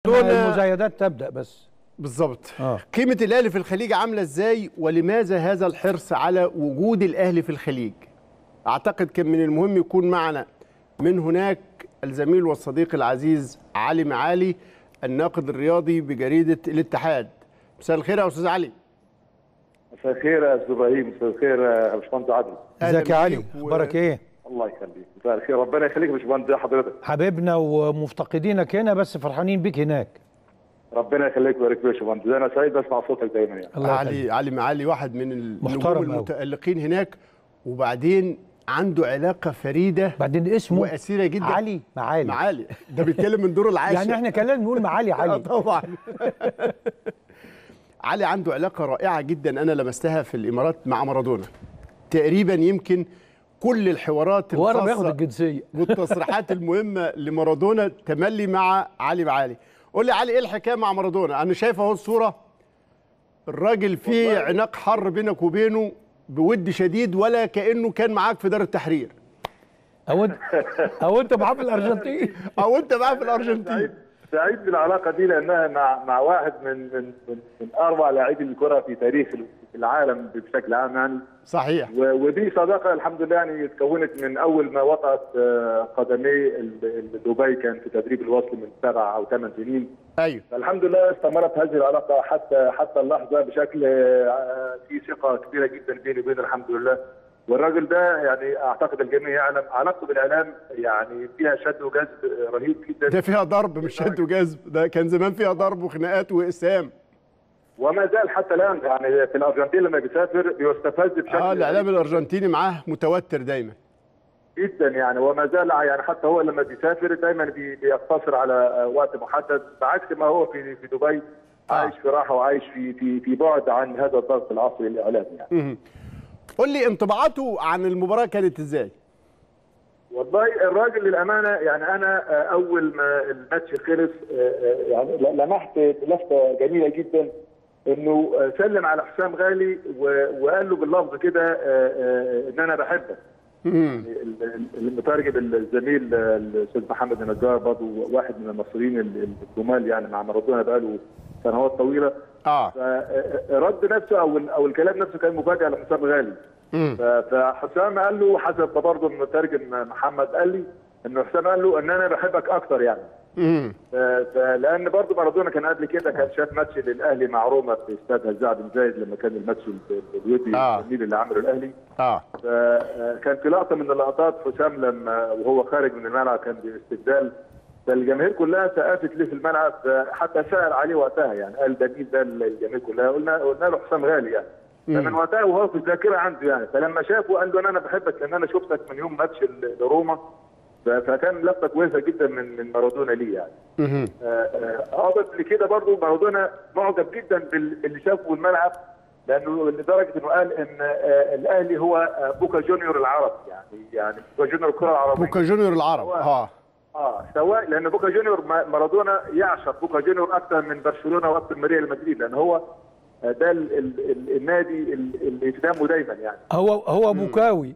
المزايدات تبدأ بس. بالظبط. قيمة الأهلي في الخليج عاملة إزاي، ولماذا هذا الحرص على وجود الأهلي في الخليج؟ أعتقد كان من المهم يكون معنا من هناك الزميل والصديق العزيز علي معالي، الناقد الرياضي بجريدة الاتحاد. مساء الخير يا أستاذ علي. مساء الخير يا أستاذ إبراهيم. مساء الخير يا باشمهندس عادل. ازيك يا علي؟ أخبارك إيه؟ الله يخليك. مساء الخير، ربنا يخليك يا باشمهندس. حضرتك حبيبنا ومفتقدينك هنا، بس فرحانين بيك هناك. ربنا يخليك ويبارك فيك يا باشمهندس. انا سعيد اسمع صوتك دايما يعني. علي معالي واحد من النجوم المتألقين هناك، وبعدين عنده علاقه فريده، بعدين اسمه وأسيرة جدا. علي معالي ده بيتكلم من دور العاشر. يعني احنا كلام نقول معالي علي. طبعا. علي عنده علاقه رائعه جدا انا لمستها في الامارات مع مارادونا. تقريبا يمكن كل الحوارات الخاصه بياخد الجنسيه والتصريحات المهمه لمارادونا تملي مع علي معالي. قول لي علي، ايه الحكايه مع مارادونا؟ انا شايف اهو الصوره، الراجل فيه عناق حر بينك وبينه بود شديد، ولا كانه كان معاك في دار التحرير. او انت معاه في الارجنتين. سعيد بالعلاقه دي، لانها مع واحد من اربع لاعبي الكره في تاريخ العالم بشكل عام يعني. صحيح. ودي صداقه الحمد لله يعني اتكونت من اول ما وطأت قدمي دبي، كان في تدريب الوصل من 7 أو 8 سنين. ايوه. فالحمد لله استمرت هذه العلاقه حتى اللحظه بشكل في ثقه كبيره جدا بيني وبينه الحمد لله. والراجل ده يعني اعتقد الجميع يعلم علاقته بالاعلام يعني فيها شد وجذب رهيب جدا. ده فيها ضرب مش شد وجذب، ده كان زمان فيها ضرب وخناقات واقسام. وما زال حتى الان يعني في الارجنتين لما بيسافر بيستفز بشكل الاعلام الارجنتيني معاه متوتر دايما جدا يعني. وما زال يعني حتى هو لما بيسافر دايما بيقتصر على وقت محدد، بعكس ما هو في دبي عايش في راحه وعايش في بعد عن هذا الضغط العصري الاعلامي يعني. قول لي انطباعاته عن المباراه كانت ازاي؟ والله الراجل للامانه يعني انا اول ما الماتش خلص يعني لمحت لفته جميله جدا، انه سلم على حسام غالي وقال له باللفظ كده ان انا بحبك. المترجم الزميل الاستاذ محمد النجار برضه واحد من المصريين الجمال يعني مع مارادونا بقاله سنوات طويله. فرد نفسه او الكلام نفسه كان مفاجاه لحسام غالي. فحسام قال له، حسب برضه المترجم محمد قال لي انه حسام قال له ان انا بحبك اكتر يعني. لان برضه مارادونا كان قبل كده كان شاف ماتش للاهلي مع روما في استاد هزاع بن زايد لما كان الماتش الودي الجميل اللي عمله الاهلي. فكان في لقطه من اللقطات حسام لما وهو خارج من الملعب كان باستبدال، فالجماهير كلها سقفت ليه في الملعب، حتى سال عليه وقتها يعني قال ده مين ده الجماهير كلها؟ قلنا له حسام غالي يعني. فمن وقتها وهو في الذاكره عنده يعني. فلما شافه قال له انا بحبك لان انا شفتك من يوم ماتش لروما. فكان لفته كويسه جدا من مارادونا ليه يعني. اضف لكده برضه مارادونا معجب جدا باللي شافه في الملعب، لانه لدرجه انه قال ان الاهلي هو بوكا جونيور العرب يعني بوكا جونيور الكره العربيه. بوكا جونيور العرب سواء لان بوكا جونيور مارادونا يعشق بوكا جونيور اكثر من برشلونه واكثر من ريال مدريد، لان هو ده النادي اللي في دمه دايما يعني. هو بوكاوي.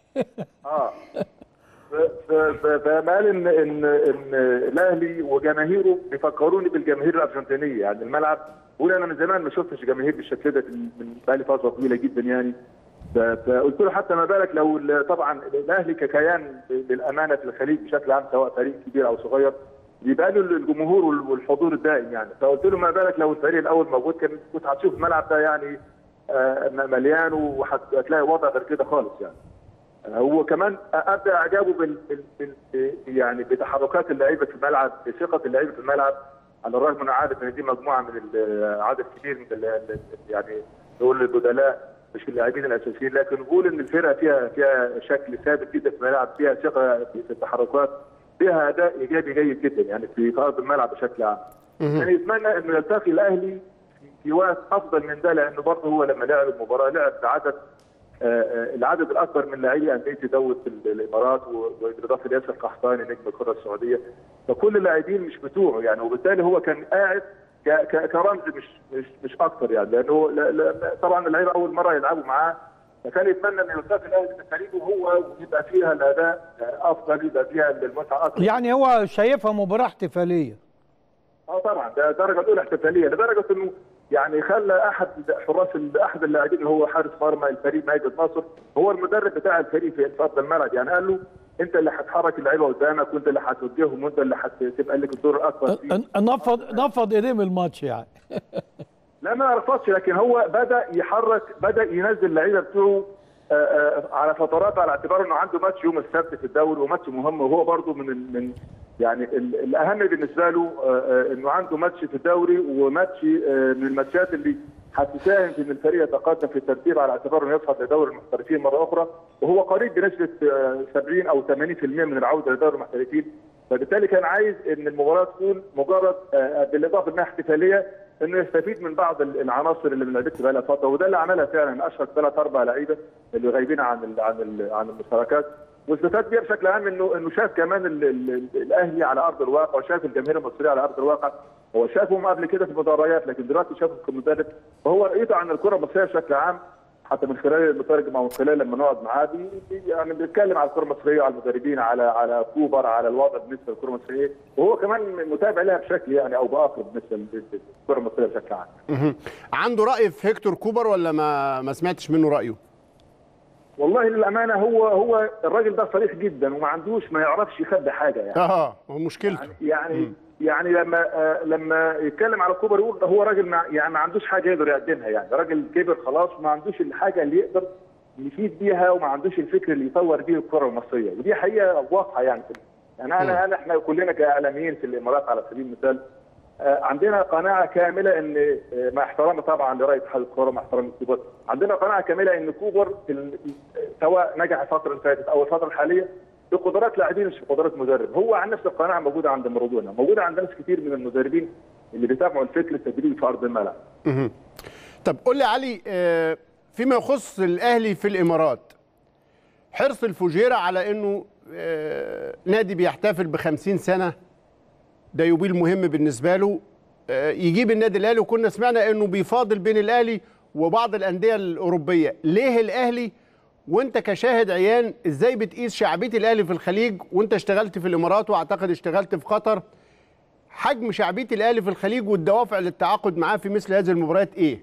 فما قال ان الاهلي وجماهيره بيفكروني بالجماهير الارجنتينيه يعني. الملعب بقول انا من زمان ما شفتش جماهير بالشكل ده من بقالي فتره طويله جدا يعني. فقلت له حتى ما بالك لو طبعا الاهلي ككيان بالامانه في الخليج بشكل عام سواء فريق كبير او صغير بيبقى له الجمهور والحضور الدائم يعني. فقلت له ما بالك لو الفريق الاول موجود كنت هتشوف الملعب ده يعني مليان، وهتلاقي وضع غير كده خالص يعني. هو كمان ابدا اعجابه يعني بتحركات اللعيبه في الملعب، بثقه اللعيبه في الملعب، على الرغم من عارف ان دي مجموعه من عدد كبير من يعني نقول البدلاء مش اللاعبين الاساسيين، لكن نقول ان الفرقه فيها شكل ثابت جدا في الملعب، فيها ثقه في التحركات، فيها اداء ايجابي جيد جدا يعني في ارض الملعب بشكل عام. يعني يتمنى انه يلتقي الاهلي في وقت افضل من ده، لانه برضه هو لما لعب المباراه لعب العدد الاكبر من لاعبي انديه دوله الامارات، وبالاضافه لياسر قحطاني نجم الكره السعوديه، فكل اللاعبين مش بتوعه يعني. وبالتالي هو كان قاعد كرمز مش اكثر يعني، لانه طبعا اللعيبه اول مره يلعبوا معاه، فكان يتمنى انه يلتقي الاهلي بالفريق وهو يبقى فيها الاداء افضل، يبقى فيها المتعه اكثر. يعني هو شايفها مباراه احتفاليه. طبعا ده الدرجه الاولى احتفاليه لدرجه انه يعني خلى احد اللاعبين اللي هو حارس مرمى الفريق ماجد ناصر هو المدرب بتاع الفريق في ارض الملعب، يعني قال له انت اللي هتحرك اللعيبه قدامك وانت اللي هتوجههم وانت اللي هتبقى لك الدور الاكبر فيه. نفض ايديه من الماتش يعني. لا ما رفضش، لكن هو بدا يحرك، بدا ينزل اللعيبه بتوعه على فترات، على اعتبار انه عنده ماتش يوم السبت في الدوري وماتش مهم، وهو برضه من يعني الاهم بالنسبه له انه عنده ماتش في الدوري وماتش من الماتشات اللي هتساهم في ان الفريق يتقدم في الترتيب على اعتبار انه يصعد لدوري المحترفين مره اخرى، وهو قريب بنسبه 70 او 80% من العوده لدوري المحترفين. فبالتالي كان عايز ان المباراه تكون مجرد بالاضافه انها احتفاليه انه يستفيد من بعض العناصر اللي ما لعبتش بقى لها فتره، وده اللي عملها فعلا. اشهر 3-4 لعيبه اللي غايبين عن المشاركات، واستفاد بيها بشكل عام انه شاف كمان الاهلي على ارض الواقع، وشاف الجماهير المصريه على ارض الواقع. هو شافهم قبل كده في مباريات، لكن دلوقتي شافهم كمدرب، وهو رؤيته عن الكره المصريه بشكل عام حتى من خلال المترجم او من خلال لما نقعد معاه يعني بيتكلم على الكره المصريه، على المدربين، على كوبر، على الوضع بالنسبه للكره المصريه، وهو كمان متابع لها بشكل يعني او باخر بالنسبه للكره المصريه بشكل عام. عنده راي في هيكتور كوبر ولا ما سمعتش منه رايه؟ والله للامانه هو الراجل ده صريح جدا وما عندوش، ما يعرفش يخبي حاجه يعني. هو مشكلته يعني لما يتكلم على كوبر يقول هو راجل ما عندوش حاجه يقدر يقدمها، يعني راجل كبر خلاص وما عندوش الحاجه اللي يقدر يفيد بيها وما عندوش الفكر اللي يطور بيه الكره المصريه، ودي حقيقه واضحه يعني. احنا كلنا كاعلاميين في الامارات على سبيل المثال عندنا قناعه كامله ان مع احترامي طبعا لراي اتحاد الكوره، مع احترامي لكوبر، عندنا قناعه كامله ان كوبر سواء نجح الفتره اللي فاتت او الفتره الحاليه بقدرات لاعبين مش بقدرات مدرب. هو عن نفس القناعه موجوده عند مارادونا، موجوده عند ناس كتير من المدربين اللي بيتابعوا الفكر التدريبي في ارض الملعب. طب قول لي علي، فيما يخص الاهلي في الامارات، حرص الفجيره على انه نادي بيحتفل ب50 سنه، ده يوبيل مهم بالنسبه له، يجيب النادي الاهلي، وكنا سمعنا انه بيفاضل بين الاهلي وبعض الانديه الاوروبيه. ليه الاهلي؟ وانت كشاهد عيان ازاي بتقيس شعبيه الاهلي في الخليج، وانت اشتغلت في الامارات واعتقد اشتغلت في قطر، حجم شعبيه الاهلي في الخليج والدوافع للتعاقد معاه في مثل هذه المباريات ايه؟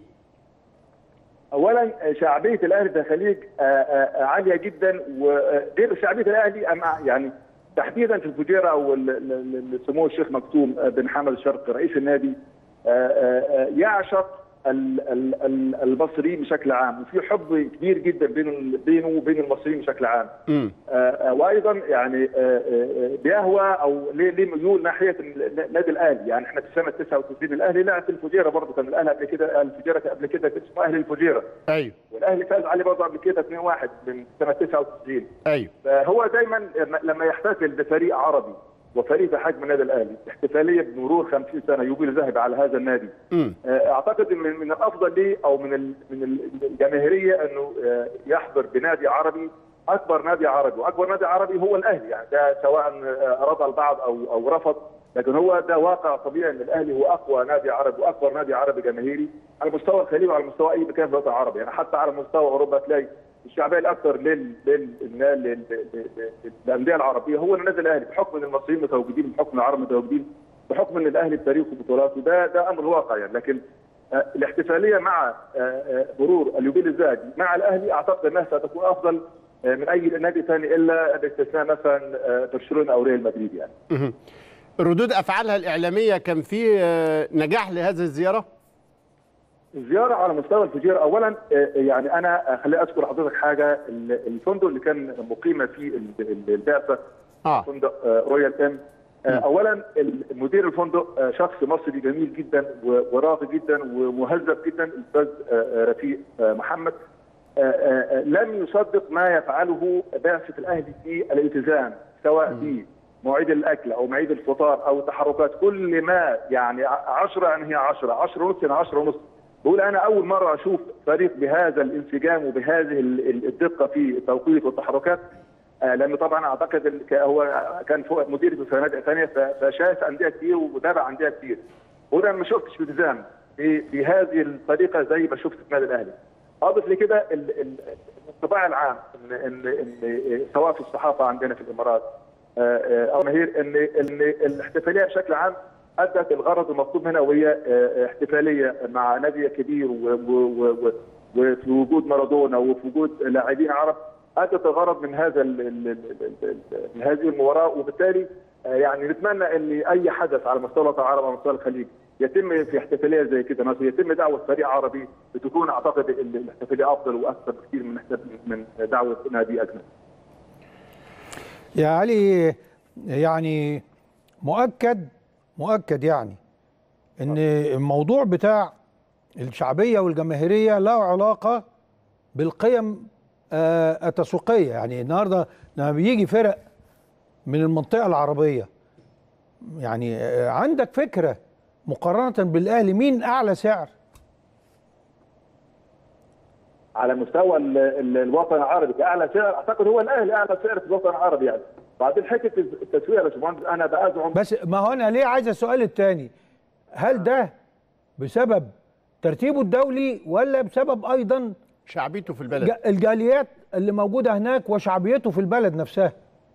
اولا شعبيه الاهلي في الخليج عاليه جدا، وغير شعبيه الاهلي يعني تحديدا في الفجيره او سمو الشيخ مكتوم بن حمد الشرقي رئيس النادي يعشق المصريين بشكل عام، وفي حب كبير جدا بينه وبين المصريين بشكل عام. وايضا يعني بيهوى او ليه ميول ناحيه النادي الاهلي. يعني احنا في سنه 99 الاهلي لعب في الفجيره، برضه كان الاهلي قبل كده، الفجيره قبل كده كان اسمه اهلي الفجيره. ايوه. والاهلي فاز عليه برضه قبل كده 2-1 من سنه 99. ايوه. فهو دايما لما يحتفل بفريق عربي وفريق بحجم النادي الاهلي، احتفاليه بمرور 50 سنه يوبيل ذهبي على هذا النادي، اعتقد من الافضل ليه او من الجماهيريه انه يحضر بنادي عربي، اكبر نادي عربي، واكبر نادي عربي هو الاهلي. يعني ده سواء رضى البعض او رفض، لكن هو ده واقع طبيعي ان الاهلي هو اقوى نادي عربي واكبر نادي عربي جماهيري على مستوى الخليج وعلى مستوى اي مكان في الوطن العربي. يعني حتى على مستوى اوروبا تلاقي الشعبيه الاكثر للانديه العربيه هو النادي الاهلي، بحكم ان المصريين متواجدين، بحكم ان العرب متواجدين، بحكم ان الاهلي بتاريخه وبطولاته، ده امر واقع يعني. لكن الاحتفاليه مع مرور اليوبيل الذهبي مع الاهلي اعتقد انها ستكون افضل من اي نادي ثاني الا باستثناء مثلا برشلونه او ريال مدريد يعني. ردود افعالها الاعلاميه كان في نجاح لهذه الزياره؟ الزياره على مستوى الفجيره اولا يعني انا خليني اذكر حضرتك حاجه، الفندق اللي كان مقيمه فيه البعثه فندق رويال ام، اولا مدير الفندق شخص مصري جميل جدا وراقي جدا ومهذب جدا، الاستاذ رفيق محمد، لم يصدق ما يفعله بعثه الاهلي في الالتزام، سواء في مواعيد الاكل او مواعيد الفطار او تحركات، كل ما يعني 10 يعني هي 10 ونص يعني 10 ونص. بقول انا اول مره اشوف فريق بهذا الانسجام وبهذه الدقه في التوقيت والتحركات، لانه طبعا اعتقد هو كان فوق مدير في فنادق ثانيه، فشاف انديه كتير وتابع انديه كتير. وانا ما شفتش التزام بهذه الطريقه زي ما شفت في النادي الاهلي. اضف لكده الانطباع العام ان سواء في الصحافه عندنا في الامارات او مهير ان الاحتفاليه بشكل عام ادت الغرض المطلوب منها، وهي احتفاليه مع نادي كبير وفي وجود مارادونا وفي وجود لاعبين عرب، ادت الغرض من من هذه المباراه. وبالتالي يعني نتمنى ان اي حدث على مستوى الوطن العربي او مستوى الخليج يتم في احتفاليه زي كده مثلا، يتم دعوه فريق عربي، بتكون اعتقد الاحتفاليه افضل واكثر بكثير من دعوه نادي اجنبي. يا علي، يعني مؤكد يعني ان الموضوع بتاع الشعبيه والجماهيريه له علاقه بالقيم التسويقيه. يعني النهارده لما بيجي فرق من المنطقه العربيه، يعني عندك فكره مقارنه بالاهلي مين اعلى سعر؟ على مستوى الوطن العربي كاعلى سعر اعتقد هو الاهلي اعلى سعر في الوطن العربي يعني. بعدين حته التسويق يا باشمهندس انا بازعم، بس ما هو انا ليه عايز السؤال الثاني، هل ده بسبب ترتيبه الدولي ولا بسبب ايضا شعبيته في البلد، الجاليات اللي موجوده هناك وشعبيته في البلد نفسها؟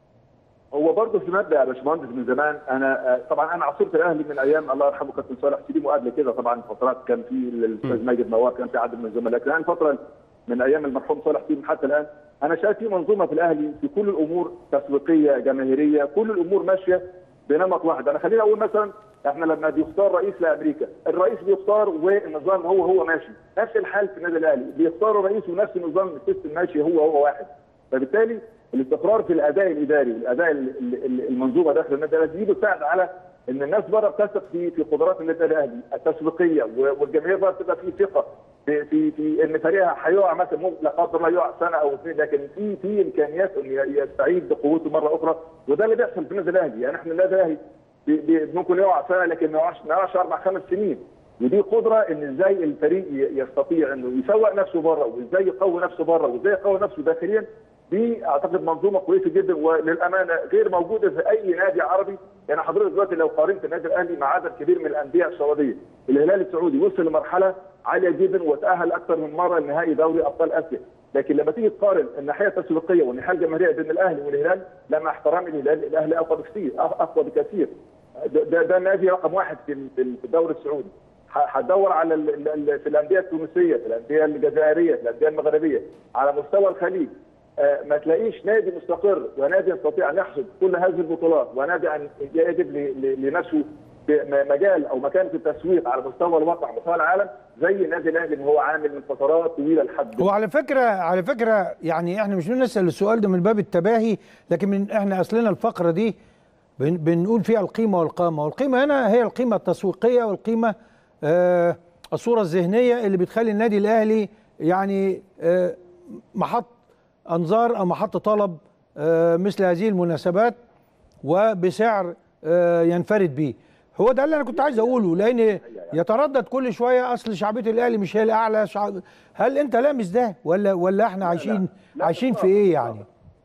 هو برضه في مبدا يا باشمهندس من زمان. انا طبعا انا عاصرت الاهلي من ايام الله يرحمه كابتن صالح سليم، وقبل كده طبعا فترات كان في الاستاذ ماجد نوار، كان في عدد من الزملاء، لكن فتره من ايام المرحوم صالح سليم حتى الان انا شايف في منظومه في الاهلي في كل الامور، تسويقيه جماهيريه، كل الامور ماشيه بنمط واحد. انا خليني اقول مثلا احنا لما بيختار رئيس لامريكا، الرئيس بيختار والنظام هو ماشي، نفس الحال في النادي الاهلي بيختاروا رئيس ونفس النظام السيستم ماشي هو واحد. فبالتالي الاستقرار في الاداء الاداري والاداء المنظومه داخل النادي الاهلي دي بتساعد على ان الناس بره بتثق في قدرات النادي الاهلي التسويقيه، والجماهير بره بتبقى في ثقه في ان فريقها هيقع مثلا، لا قدر الله يقع سنه او اثنين، لكن في امكانيات انه يستعيد بقوته مره اخرى، وده اللي بيحصل في النادي الاهلي. يعني احنا النادي الاهلي ممكن يقع سنه لكن ما يقعش 4-5 سنين، ودي قدره ان ازاي الفريق يستطيع انه يسوق نفسه بره، وازاي يقوي نفسه بره، وازاي يقوي نفسه داخليا. دي اعتقد منظومه كويسه جدا وللامانه غير موجوده في اي نادي عربي. يعني حضرتك دلوقتي لو قارنت النادي الاهلي مع عدد كبير من الانديه السعوديه، الهلال السعودي وصل لمرحله عاليه جدا وتاهل اكثر من مره لنهائي دوري ابطال اسيا، لكن لما تيجي تقارن الناحيه التسويقيه والناحيه الجماهيريه بين الاهلي والهلال، لا مع احترامي للهلال، الاهلي اقوى بكثير. ده النادي رقم واحد في الدوري السعودي. هتدور على في الانديه التونسيه، في الانديه الجزائريه، في الانديه المغربيه، على مستوى الخليج ما تلاقيش نادي مستقر ونادي يستطيع ان يحصد كل هذه البطولات، ونادي ان يجد لنفسه مجال او مكان في التسويق على مستوى الوطن على مستوى العالم زي النادي الاهلي اللي هو عامل من فترات طويله لحد. هو على فكره يعني احنا مش بنسال السؤال ده من باب التباهي، لكن احنا اصلنا الفقره دي بنقول فيها القيمه والقامه، والقيمه هنا هي القيمه التسويقيه، والقيمه الصوره الذهنيه اللي بتخلي النادي الاهلي يعني محط انظار او محط طلب مثل هذه المناسبات وبسعر ينفرد به. هو ده اللي انا كنت عايز اقوله، لان يتردد كل شويه اصل شعبيه الاهلي مش هي الاعلى. هل انت لامس ده ولا احنا عايشين في ايه يعني؟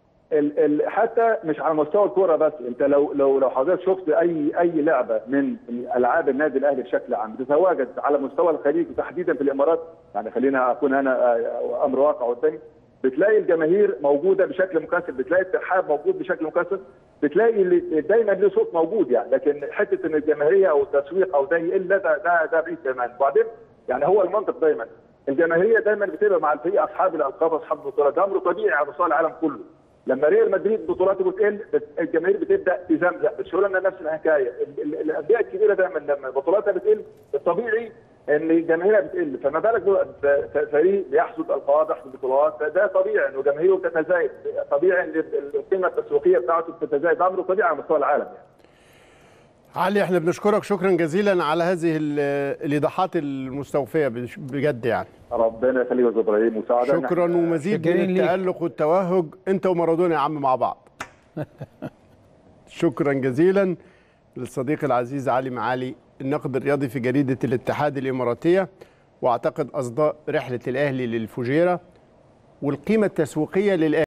حتى مش على مستوى الكوره بس، انت لو حضرتك شفت اي لعبه من العاب النادي الاهلي بشكل عام بتتواجد على مستوى الخليج وتحديدا في الامارات، يعني خلينا اكون انا امر واقع قدامي، بتلاقي الجماهير موجوده بشكل مكثف، بتلاقي الترحاب موجود بشكل مكثف، بتلاقي دايما له صوت موجود يعني. لكن حته ان الجماهيريه او التسويق او ده يقل، ده بعيد تماما. وبعدين يعني هو المنطق دايما الجماهيريه دايما بتبقى مع الفريق اصحاب الالقاب اصحاب البطولات، ده امر طبيعي على مستوى العالم كله. لما ريال مدريد بطولاته بتقل الجماهير بتبدا تزمزم، برشلونه نفس الحكايه، الانديه الكبيره دايما لما بطولاتها بتقل الطبيعي ان جماهيرها بتقل، فما بالك فريق بيحصد القاب يحصد بطولات، ده طبيعي انه جماهيره بتتزايد، طبيعي ان القيمه التسويقيه بتاعته بتتزايد، ده امر طبيعي على مستوى العالم يعني. علي احنا بنشكرك شكرا جزيلا على هذه الايضاحات المستوفيه بجد يعني. ربنا يخليك يا استاذ ابراهيم، مساعده شكرا ومزيد من التألق والتوهج انت ومارادونا يا عم مع بعض. شكرا جزيلا للصديق العزيز علي معالي الناقد الرياضي في جريده الاتحاد الاماراتيه، واعتقد اصداء رحله الاهلي للفجيره والقيمه التسويقيه للاهلي.